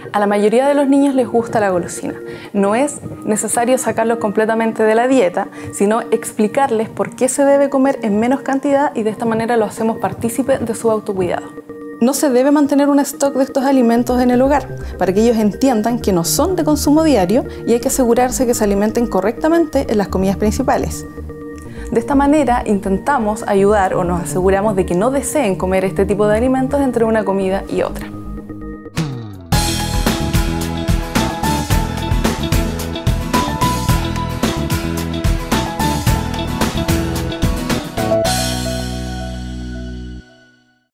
A la mayoría de los niños les gusta la golosina. No es necesario sacarlos completamente de la dieta, sino explicarles por qué se debe comer en menos cantidad y de esta manera lo hacemos partícipe de su autocuidado. No se debe mantener un stock de estos alimentos en el hogar, para que ellos entiendan que no son de consumo diario y hay que asegurarse que se alimenten correctamente en las comidas principales. De esta manera intentamos ayudar o nos aseguramos de que no deseen comer este tipo de alimentos entre una comida y otra.